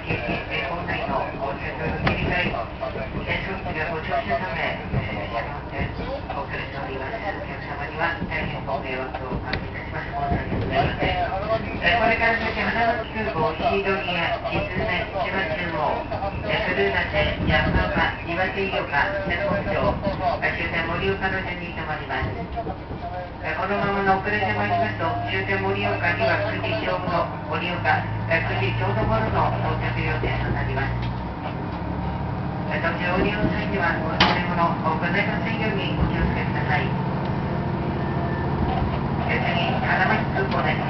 本内の車両の切り替え、装置が故障したため、車両運転遅れております。お客様には大変ご迷惑をおかけいたします。申し訳ございません。これから先、花巻空港、シードリア、伊豆目、千葉中央、古舘、ヤフオカ、岩手井岡、仙北町、終点盛岡の順に停まります。このままの遅れてまいりますと、終点盛岡には9時ちょうど盛岡、9時ちょうど頃の到着予定となります。途中降りの際にはお忘れ物を行いませんようにお気をつけください。次、花巻空港です。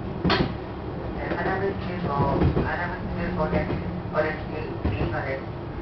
荒巻空港です。お出口、次まで。